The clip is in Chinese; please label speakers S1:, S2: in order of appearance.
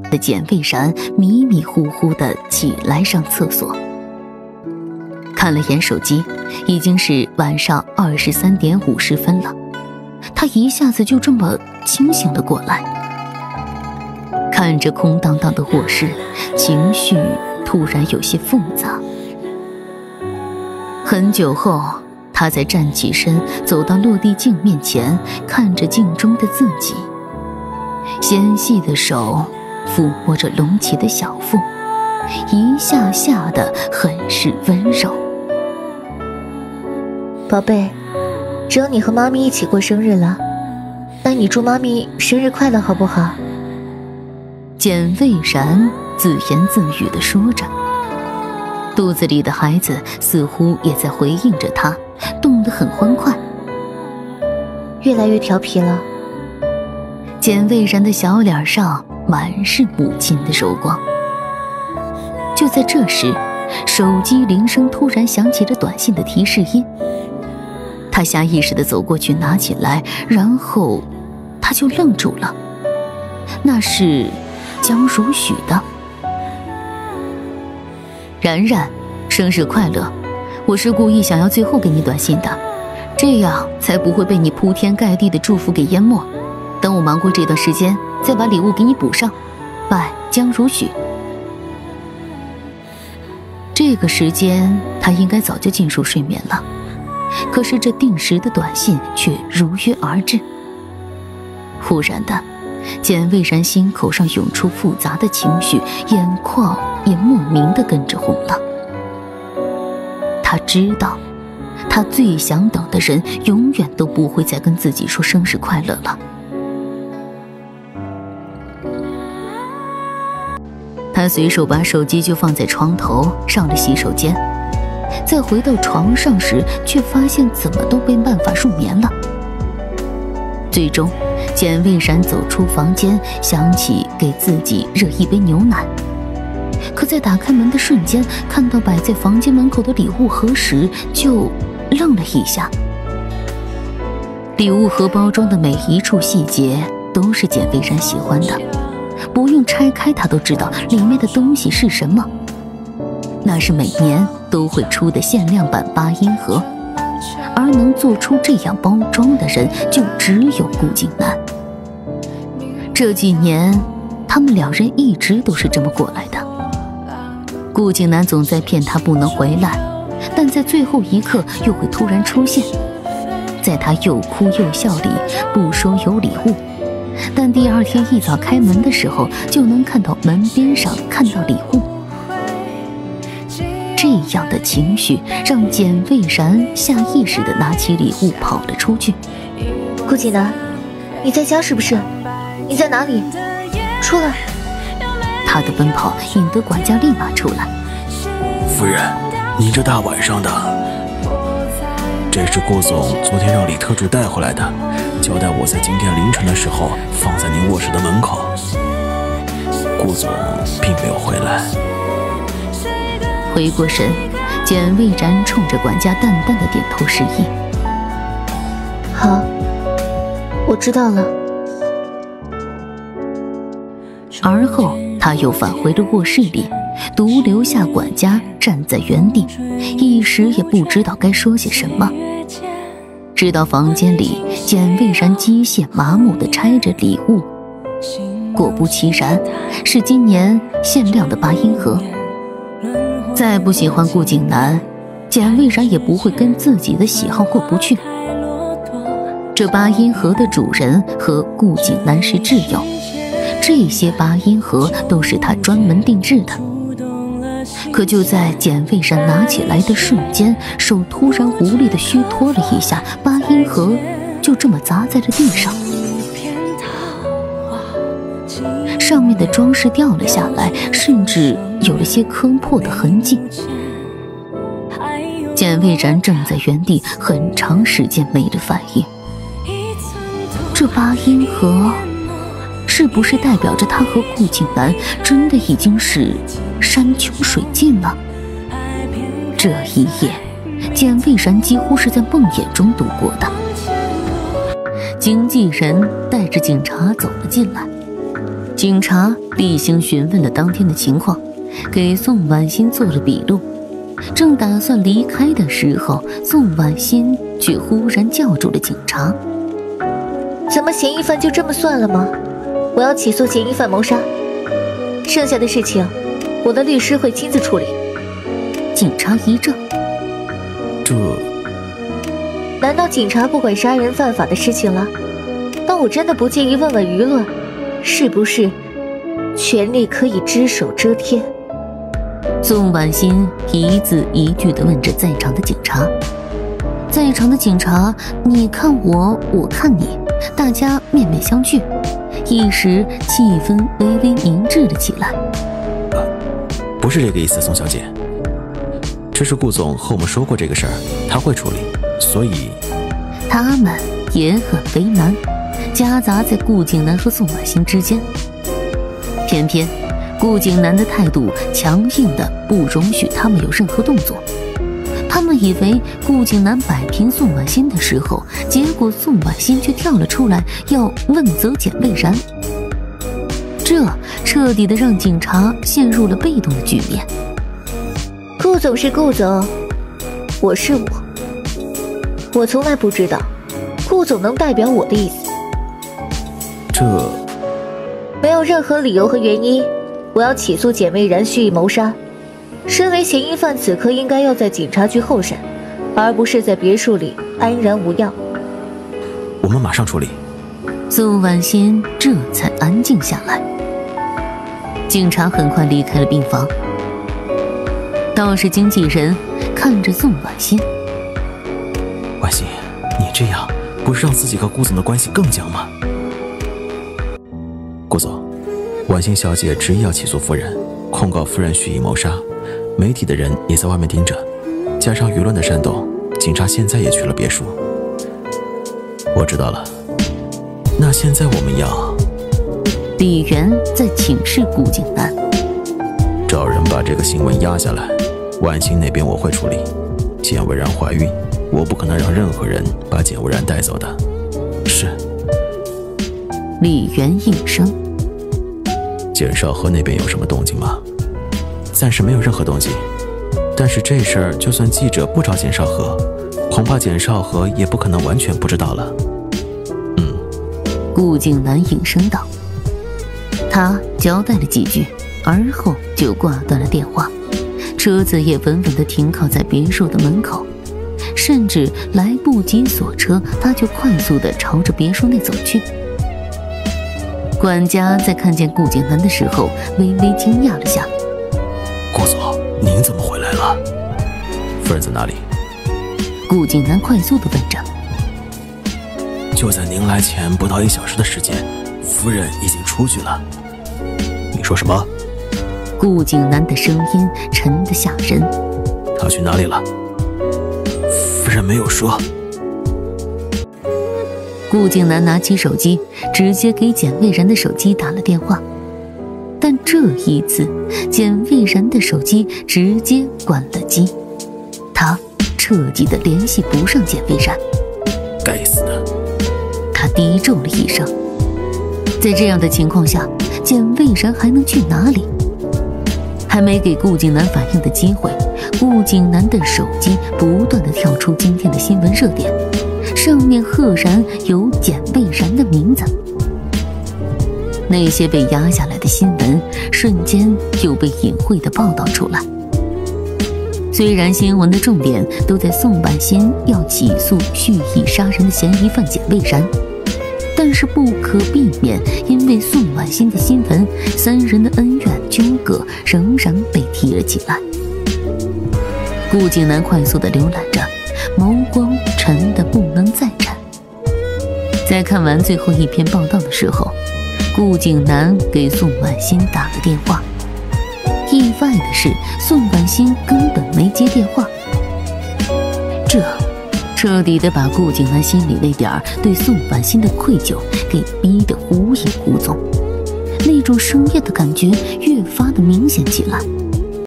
S1: 的简蔚然迷迷糊糊地起来上厕所，看了眼手机，已经是晚上23点50分了。他一下子就这么清醒了过来，看着空荡荡的卧室，情绪突然有些复杂。很久后，他才站起身，走到落地镜面前，看着镜中的自己，纤细的手抚摸着隆起的小腹，一下下的很是温柔。
S2: 宝贝，只有你和妈咪一起过生日了，那你祝妈咪生日快乐好不好？
S1: 简蔚然自言自语地说着，肚子里的孩子似乎也在回应着他，动得很欢快。
S2: 越来越调皮了。
S1: 简蔚然的小脸上满是母亲的柔光。就在这时，手机铃声突然响起了短信的提示音。他下意识地走过去拿起来，然后他就愣住了。那是江如许的。然然，生日快乐！我是故意想要最后给你短信的，这样才不会被你铺天盖地的祝福给淹没。等我忙过这段时间，再把礼物给你补上。拜，江如许。这个时间他应该早就进入睡眠了，可是这定时的短信却如约而至。忽然的，简蔚然心口上涌出复杂的情绪，眼眶也莫名地跟着红了。他知道，他最想等的人永远都不会再跟自己说生日快乐了。他随手把手机就放在床头，上了洗手间。再回到床上时，却发现怎么都没办法入眠了。最终，简蔚然走出房间，想起给自己热一杯牛奶。可在打开门的瞬间，看到摆在房间门口的礼物盒时，就愣了一下。礼物盒包装的每一处细节都是简蔚然喜欢的，不用拆开他都知道里面的东西是什么。那是每年都会出的限量版8音盒，而能做出这样包装的人就只有顾景南。这几年他们两人一直都是这么过来的。顾景南总在骗他不能回来，但在最后一刻又会突然出现，在他又哭又笑里不说有礼物，但第二天一早开门的时候就能看到门边上看到礼物。这样的情绪让简蔚然下意识地拿起礼物跑了出去。
S2: 顾景南，你在家是不是？你在哪里？出来！
S1: 他的奔跑引得管家立马出来。
S3: 夫人，您这大晚上的，这是顾总昨天让李特助带回来的，交代我在今天凌晨的时候放在您卧室的门口。顾总并没有回来。
S1: 回过神，简蔚然冲着管家淡淡的点头示意。
S2: 好，我知道了。
S1: 而后他又返回了卧室里，独留下管家站在原地，一时也不知道该说些什么。直到房间里，简蔚然机械麻木地拆着礼物，果不其然，是今年限量的8音盒。再不喜欢顾景南，简蔚然也不会跟自己的喜好过不去。这8音盒的主人和顾景南是挚友，这些8音盒都是他专门定制的。可就在简蔚然拿起来的瞬间，手突然无力地虚脱了一下，8音盒就这么砸在了地上，上面的装饰掉了下来，甚至有了些磕破的痕迹。简蔚然正在原地很长时间没了反应。这8音盒是不是代表着他和顾景南真的已经是山穷水尽了？这一夜，简蔚然几乎是在梦魇中度过的。经纪人带着警察走了进来。 警察例行询问了当天的情况，给宋婉欣做了笔录。正打算离开的时候，宋婉欣却忽然叫住了警察：“
S2: 怎么嫌疑犯就这么算了吗？我要起诉嫌疑犯谋杀，剩下的事情我的律师会亲自处理。”
S1: 警察一怔：“
S3: 这……
S2: 难道警察不管杀人犯法的事情了？但我真的不介意问问舆论，是不是权力可以只手遮天？”
S1: 宋婉欣一字一句地问着在场的警察。在场的警察你看我，我看你，大家面面相觑，一时气氛微微凝滞了起来。
S3: 不是这个意思，宋小姐。这是顾总和我们说过这个事儿，他会处理，所以
S1: 他们也很为难，夹杂在顾景南和宋婉欣之间。偏偏顾景南的态度强硬的不容许他们有任何动作。他们以为顾景南摆平宋婉欣的时候，结果宋婉欣却跳了出来要问责简蔚然，这彻底的让警察陷入了被动的局面。
S2: 顾总是顾总，我是我，我从来不知道顾总能代表我的意思。
S3: 这
S2: 没有任何理由和原因，我要起诉简蔚然蓄意谋杀。身为嫌疑犯，此刻应该要在警察局候审，而不是在别墅里安然无恙。
S3: 我们马上处理。
S1: 宋婉欣这才安静下来。警察很快离开了病房。倒是经纪人看着宋婉欣：“
S3: 婉欣，你这样不是让自己和顾总的关系更僵吗？”顾总，婉欣小姐执意要起诉夫人，控告夫人蓄意谋杀，媒体的人也在外面盯着，加上舆论的煽动，警察现在也去了别墅。我知道了，那现在我们要……
S1: 李媛在请示顾景南，
S3: 找人把这个新闻压下来。婉欣那边我会处理，简蔚然怀孕，我不可能让任何人把简蔚然带走的。是。
S1: 李媛应声。
S3: 简少河那边有什么动静吗？暂时没有任何动静，但是这事儿就算记者不找简少河，恐怕简少河也不可能完全不知道了。
S1: 顾景南应声道。他交代了几句，而后就挂断了电话。车子也稳稳地停靠在别墅的门口，甚至来不及锁车，他就快速地朝着别墅内走去。管家在看见顾景南的时候微微惊讶了下：“
S3: 顾总，您怎么回来了？夫人在哪里？”
S1: 顾景南快速地问着。
S3: 就在您来前不到1小时的时间，夫人已经出去了。你说什么？
S1: 顾景南的声音沉得吓人。
S3: 他去哪里了？夫人没有说。
S1: 顾景南拿起手机，直接给简蔚然的手机打了电话。但这一次，简蔚然的手机直接关了机，他彻底的联系不上简蔚然。
S3: 该死的！
S1: 他低咒了一声。在这样的情况下，简蔚然还能去哪里？还没给顾景南反应的机会，顾景南的手机不断地跳出今天的新闻热点，上面赫然有简蔚然的名字。那些被压下来的新闻瞬间又被隐晦地报道出来。虽然新闻的重点都在宋婉欣要起诉蓄意杀人的嫌疑犯简蔚然，但是不可避免，因为宋婉欣的新闻，3人的恩怨纠葛仍然被提了起来。顾景南快速地浏览着，眸光沉得不能再沉。在看完最后一篇报道的时候，顾景南给宋婉欣打了电话。意外的是，宋婉欣根本没接电话。这彻底的把顾景南心里那点对宋婉欣的愧疚给逼得忽隐忽踪，那种生厌的感觉越发的明显起来。